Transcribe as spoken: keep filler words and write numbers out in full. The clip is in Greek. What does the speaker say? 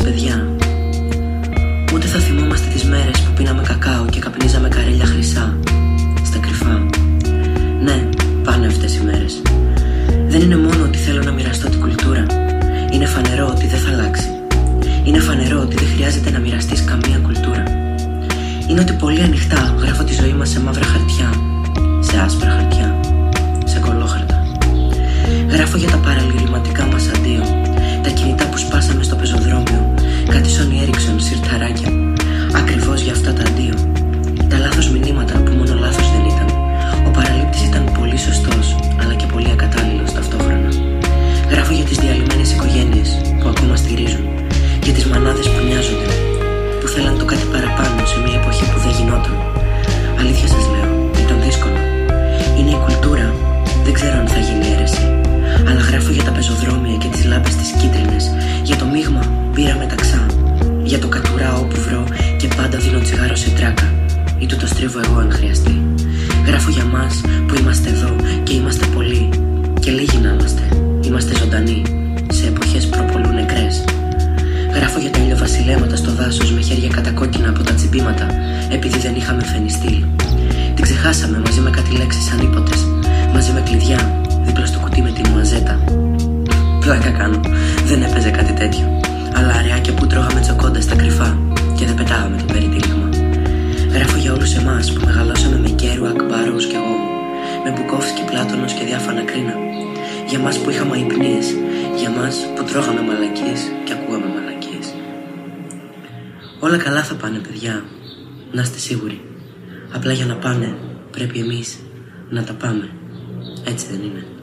παιδιά. Ούτε θα θυμόμαστε τις μέρες που πίναμε κακάο και καπνίζαμε καρέλια χρυσά στα κρυφά. Ναι, πάνε αυτές οι μέρες. Δεν είναι μόνο ότι θέλω να μοιραστώ την κουλτούρα. Είναι φανερό ότι δεν θα αλλάξει. Είναι φανερό ότι δεν χρειάζεται να μοιραστείς καμία κουλτούρα. Είναι ότι πολύ ανοιχτά γράφω τη ζωή μας σε μαύρα χαρτιά, σε άσπρα χαρτιά, σε κολόχαρτα. Γράφω για τα παραλυρηματικά μας αντίο, τα κινητά που σπάσαμε στο πεζοδρόμιο, κάτι Sony Ericsson σιρταράκια, ακριβώς για αυτά τα αντίο. Τα λάθος μηνύματα που μόνο λάθος δεν ήταν. Ο παραλήπτης ήταν πολύ σωστός, αλλά και πολύ ακατάλληλος ταυτόχρονα. Γράφω για τις διαλυμένες οικογένειες που ακόμα στηρίζουν, για τις μανάδες που νοιάζονται, που θέλαν το κάτι παραπάνω σε μια εποχή που δεν γινόταν. Αλήθεια σας λέω, ήταν δύσκολο. Είναι η κουλτούρα, δεν ξέρω αν θα γίνει αίρεση. Αλλά γράφω για τα πεζοδρόμια και τις λάμπες τις κίτρινες, για το μείγμα μπύρα με ταξά, για το κατουράω όπου βρω και πάντα δίνω τσιγάρο σε τράκα, ή του το στρίβω εγώ αν χρειαστεί. Γράφω για μας που είμαστε εδώ και είμαστε πολλοί, και λίγοι να είμαστε. Είμαστε ζωντανοί, σε εποχές προπολού νεκρές. Γράφω για τα ηλιοβασιλέματα στο δάσος με χέρια κατακόκκινα από τα τσιμπήματα, επειδή δεν είχαμε φενιστήλ. Την ξεχάσαμε μαζί με κάτι λέξεις ανίποτες, μαζί με κλειδιά, δίπλα στο κουτί με την μουαζέτα. Πλάκα κάνω, δεν έπαιζε κάτι τέτοιο. Αλλά αριάκια που τρώγαμε τσοκόντα στα κρυφά και δεν πετάγαμε το περιτύλιγμα. Γράφω για όλους εμάς που μεγαλώσαμε με Κέρουακ, Μπάρος και εγώ, με Μπουκόφσκι, Πλάτωνος και διάφανα κρίνα. Για μας που είχαμε αϊπνίες, για μας που τρώγαμε μαλακίες και ακούγαμε μαλακίες. Όλα καλά θα πάνε, παιδιά, να είστε σίγουροι. Απλά για να πάνε πρέπει εμείς να τα πάμε. Έτσι δεν είναι?